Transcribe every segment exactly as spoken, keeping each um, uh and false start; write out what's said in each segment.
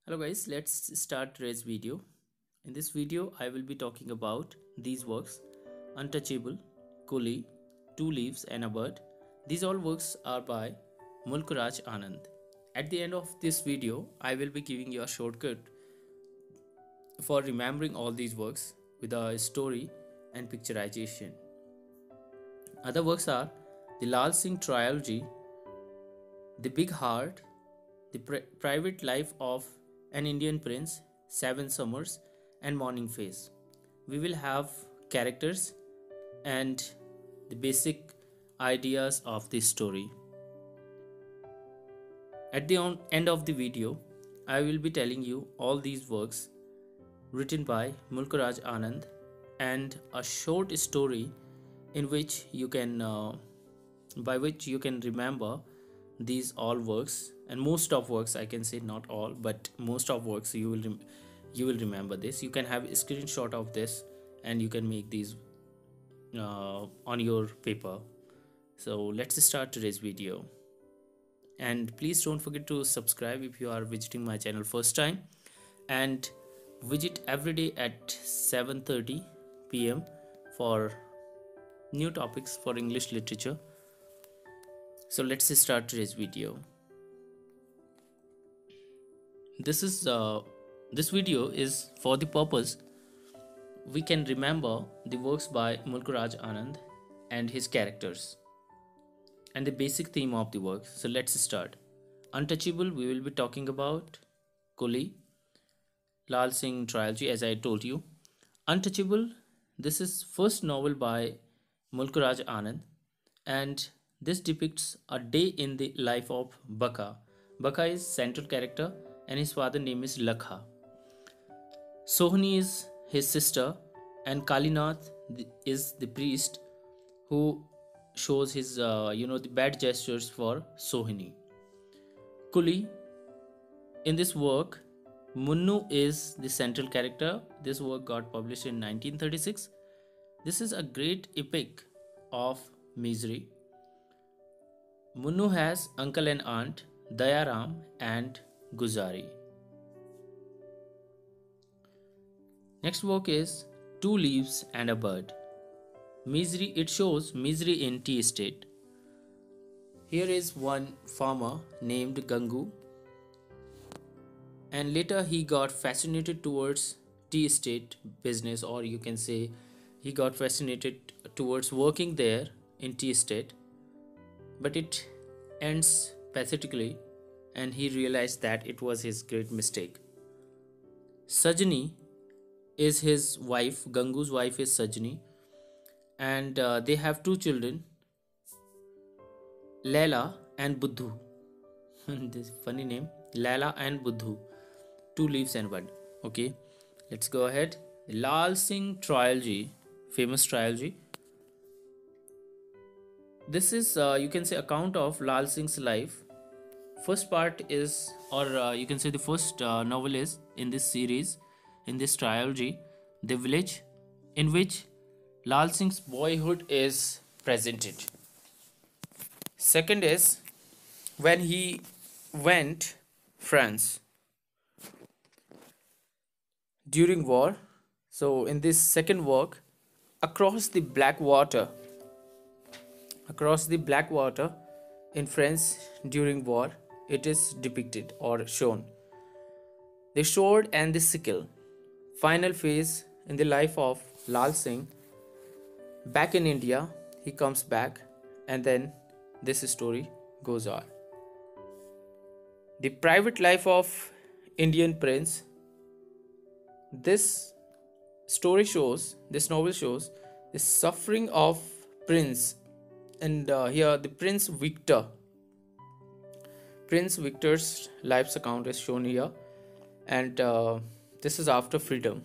Hello guys, let's start today's video. In this video, I will be talking about these works: Untouchable, Coolie, Two Leaves and a Bird. These all works are by Mulkraj Anand. At the end of this video, I will be giving you a shortcut for remembering all these works with a story and picturization. Other works are the Lal Singh Trilogy, The Big Heart, The Pri- Private Life of an Indian Prince, Seven Summers, and Morning Face. We will have characters and the basic ideas of this story. At the on- end of the video, I will be telling you all these works written by Mulkraj Anand and a short story in which you can uh, by which you can remember these all works, and most of works, I can say not all but most of works you will rem- you will remember this. You can have a screenshot of this and you can make these uh, on your paper. So let's start today's video, and please don't forget to subscribe if you are visiting my channel first time, and visit every day at seven thirty p m for new topics for English literature. So let's start today's video. This is uh, this video is for the purpose we can remember the works by Mulkraj Anand and his characters and the basic theme of the work. So let's start. Untouchable, we will be talking about Kuli, Lal Singh Trilogy, as I told you. Untouchable, this is first novel by Mulkraj Anand, and this depicts a day in the life of Baka. Baka is central character and his father name is Lakha. Sohni is his sister, and Kalinath is the priest who shows his uh, you know the bad gestures for Sohini. Kuli, in this work, Munnu is the central character. This work got published in nineteen thirty-six. This is a great epic of misery. Munnu has uncle and aunt, Dayaram and Guzari. Next work is Two Leaves and a Bird. Misery, it shows misery in tea estate. Here is one farmer named Gangu, and later he got fascinated towards tea estate business, or you can say he got fascinated towards working there in tea estate, but it ends pathetically and he realized that it was his great mistake. Sajni is his wife. Gangu's wife is Sajni, and uh, they have two children, Laila and Buddhu. This funny name, Laila and Buddhu. Two leaves and one. Okay, let's go ahead. The Lal Singh Trilogy, famous trilogy. This is uh, you can say account of Lal Singh's life. First part is, or uh, you can say the first uh, novel is in this series, in this trilogy, The Village, in which Lal Singh's boyhood is presented. Second is when he went France during war. So in this second work, across the black water, across the black water in France during war, it is depicted or shown. The sword and the sickle. Final phase in the life of Lal Singh. Back in India, he comes back, and then this story goes on. The private life of Indian prince. This story shows, this novel shows the suffering of prince, and uh, here the Prince Victor. Prince Victor's life's account is shown here, and uh, this is after freedom.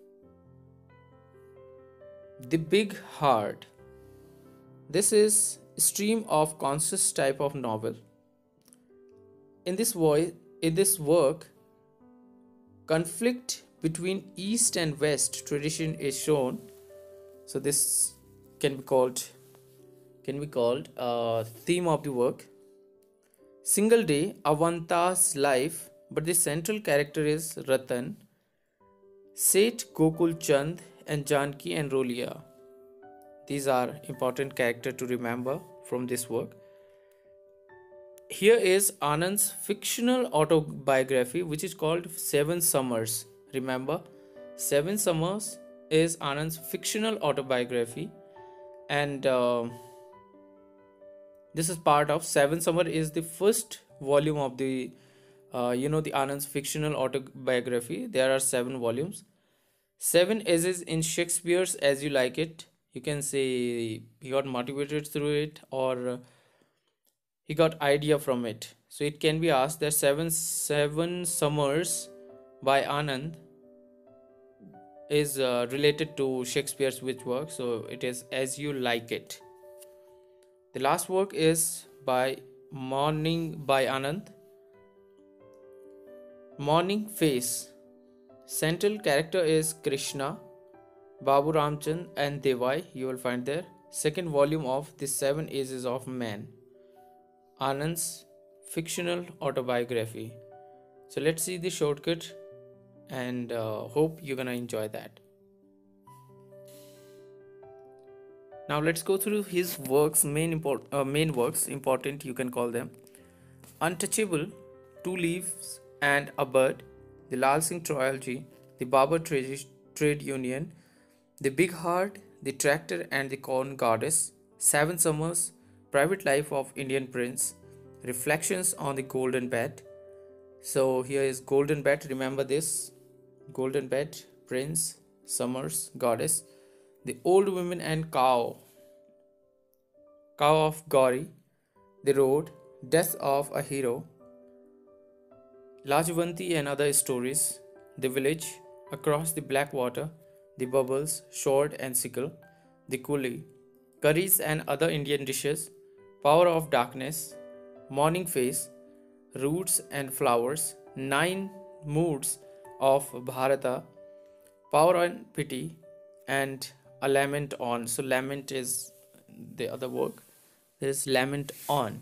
The Big Heart. This is stream of conscious type of novel. In this voice, in this work, conflict between East and West tradition is shown. So this can be called can be called a theme of the work. Single day, Avanta's life but the central character is Ratan, Seth, Gokul Chand, and Janki and Rolia. These are important characters to remember from this work. Here is Anand's fictional autobiography, which is called Seven Summers. Remember, Seven Summers is Anand's fictional autobiography, and uh, this is part of Seven Summer is the first volume of the uh, you know the Anand's fictional autobiography. There are seven volumes, seven ages in Shakespeare's As You Like It. You can say he got motivated through it, or uh, he got idea from it. So it can be asked that seven seven summers by Anand is uh, related to Shakespeare's which work. So it is As You Like It. The last work is by Morning by Anand. Morning Face. Central character is Krishna, Babu Ramchand and Devai. You will find there. Second volume of The Seven Ages of Man, Anand's fictional autobiography. So let's see the shortcut, and uh, hope you're gonna enjoy that. Now let's go through his works, main import, uh, main works, important you can call them. Untouchable, Two Leaves and a Bud, the Lal Singh Trilogy, the Babur Trade, Trade Union, the Big Heart, the Tractor and the Corn Goddess, Seven Summers, Private Life of Indian Prince, Reflections on the Golden Bed. So here is Golden Bed, remember this, Golden Bed, Prince, Summers, Goddess, The Old Women and Cow, Cow of Gauri, The Road, Death of a Hero, Lajvanti and Other Stories, The Village, Across the Black Water, The Bubbles, Sword and Sickle, The Coolie, Curries and Other Indian Dishes, Power of Darkness, Morning Face, Roots and Flowers, Nine Moods of Bharata, Power and Pity, and A Lament On. So Lament is the other work. There is Lament On.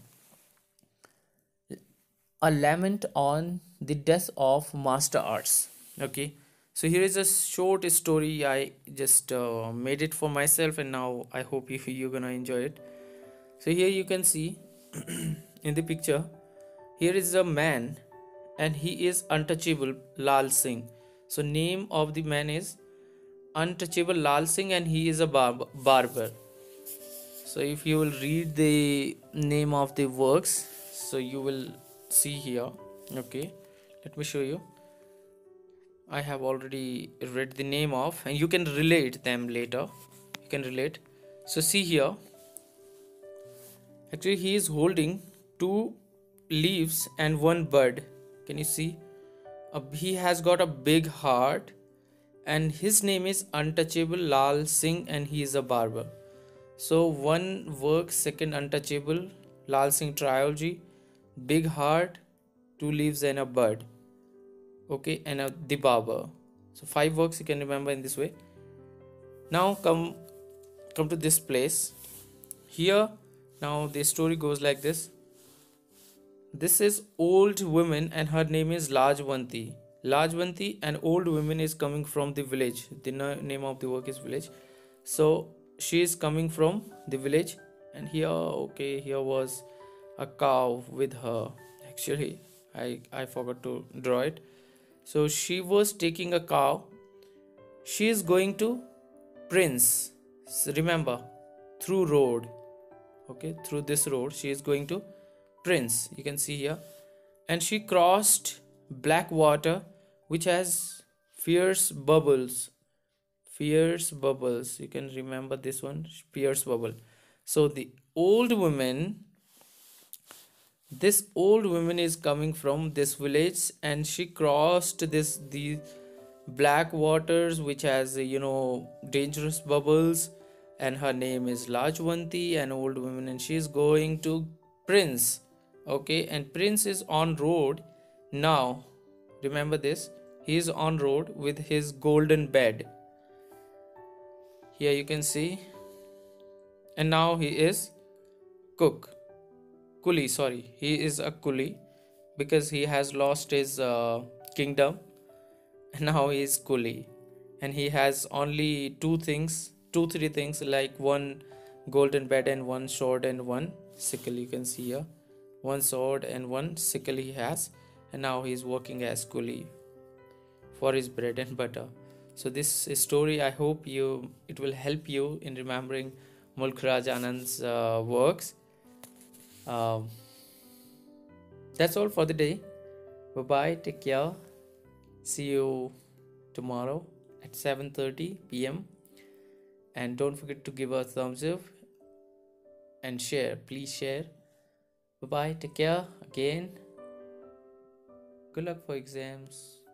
A Lament on the Death of Master Arts. Okay, so here is a short story. I just uh, made it for myself, and now I hope you, you're gonna enjoy it. So here you can see in the picture, here is a man and he is untouchable Lal Singh. So name of the man is Untouchable Lal Singh, and he is a barb- barber. So if you will read the name of the works, so you will see here. Okay, let me show you. I have already read the name of, and you can relate them later. You can relate. So see here. Actually, he is holding two leaves and one bud. Can you see? Uh, he has got a big heart, and his name is Untouchable Lal Singh, and he is a barber. So one work, second Untouchable Lal Singh Trilogy, Big Heart, Two Leaves and a Bud. Okay, and a The Barber. So five works you can remember in this way. Now come come to this place. Here now the story goes like this. This is old woman and her name is Lajvanti. Lajvanti, and old woman is coming from the village. The name of the work is village. So she is coming from the village, and here okay here was a cow with her. Actually I I forgot to draw it. So she was taking a cow. She is going to Prince. So remember, through road. Okay, through this road she is going to Prince. You can see here, and she crossed black water which has fierce bubbles. Fierce bubbles. You can remember this one, fierce bubble. So the old woman. This old woman is coming from this village, and she crossed this the black waters which has you know dangerous bubbles, and her name is Lajwanti, an old woman, and she is going to Prince. Okay, and Prince is on road now. Remember this, he is on road with his golden bed. Here you can see, and now he is cook. Coolie, sorry, he is a coolie. because he has lost his uh, kingdom, and now he is coolie, and he has only two things, two three things, like one golden bed and one sword and one sickle. You can see here, one sword and one sickle he has, and now he is working as coolie for his bread and butter. So this story, I hope you it will help you in remembering Mulk Raj Anand's uh, works. um, that's all for the day. Bye bye, take care, see you tomorrow at seven thirty p.m. and don't forget to give a thumbs up and share, please share. Bye bye, take care again, good luck for exams.